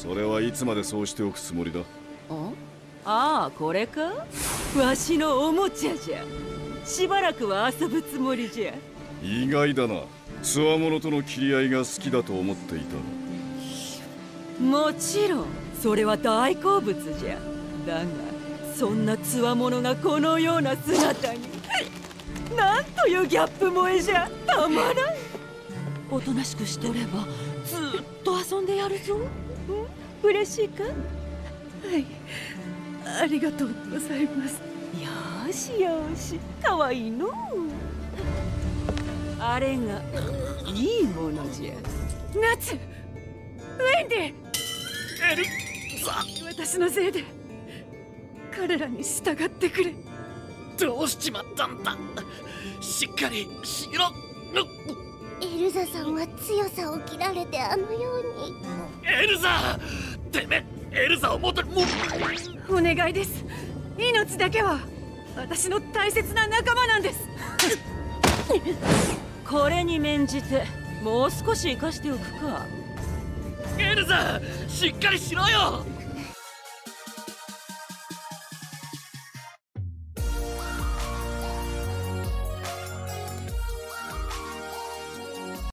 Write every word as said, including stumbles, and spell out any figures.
それはいつまでそうしておくつもりだ。 ああ、これか。わしのおもちゃじゃ。しばらくは遊ぶつもりじゃ。 意外だな。つわものとの切り合いが好きだと思っていた。 もちろんそれは大好物じゃ。だがそんなつわものがこのような姿になんというギャップ萌えじゃ。たまらん。おとなしくしてればずっと遊んでやるぞ。ん、嬉しいか。 はい、ありがとうございます。 よしよし、かわいいの。あれがいいものじゃ。 夏、ウェンディ、 エルザ、 私のせいで彼らに従ってくれ。 どうしちまったんだ。しっかりしろ。 エルザさんは強さを切られてあのように。 エルザ、てめえエルザを元にもお願いです。命だけは私の大切な仲間なんです。 これに免じてもう少し生かしておくか。 エルザ、しっかりしろよ。